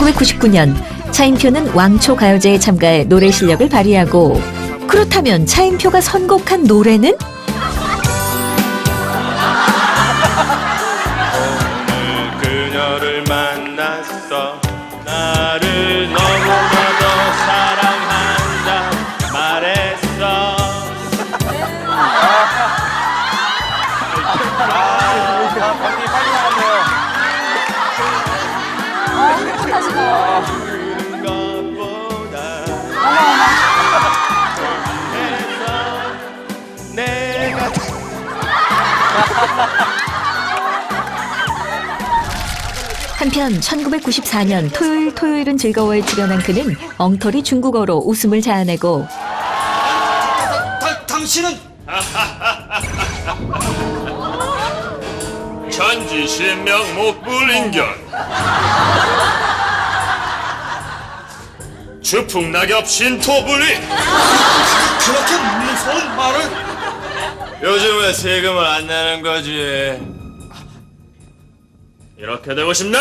1999년 차인표는 왕초 가요제에 참가해 노래 실력을 발휘하고, 그렇다면 차인표가 선곡한 노래는? 오늘 그녀를 만났어. 나를 너무나도 사랑한다 말했어. 언니 빨리 나왔네요. 그런 것보다 내가 한편 1994년 토요일은 즐거워에 출연한 그는 엉터리 중국어로 웃음을 자아내고, 당신은 천지신명 목불인견 주풍낙엽 신토불이. 그렇게 무서운 말을. 요즘 왜 세금을 안 내는 거지? 이렇게 되고 싶나?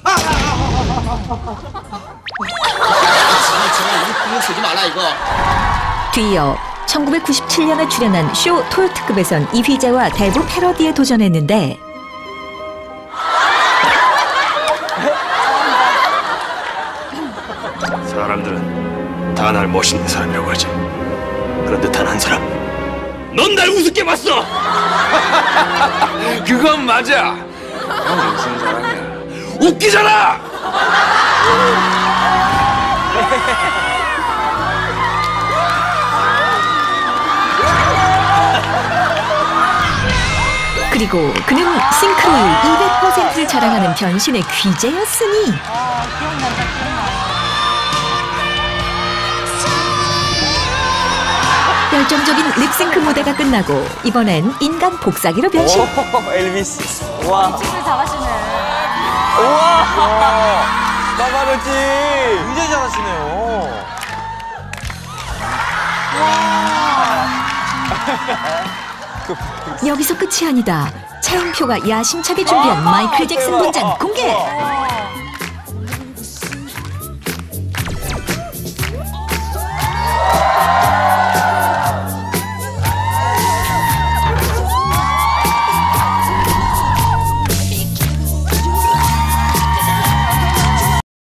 제가 우리 꿈을 쓰지 말라 이거. 뒤이어 1997년에 출연한 쇼 토요특급에선 이휘재와 대부 패러디에 도전했는데, 사람들은 다 날 멋있는 사람이라고 하지. 그런데 단 한 사람, 넌 날 우습게 봤어. 그건 맞아. 형 무슨 사람이야? 웃기잖아. 그리고 그는 싱크로율 200%를 자랑하는 변신의 귀재였으니, 열정적인 립싱크 무대가 끝나고 이번엔 인간 복사기로 변신. 오, 엘비스. 와. 춤을 잘하시네. 우와. 나가르지. 굉장히 잘하시네요. 여기서 끝이 아니다. 차인표가 야심차게 준비한 마이클 잭슨 분장 공개.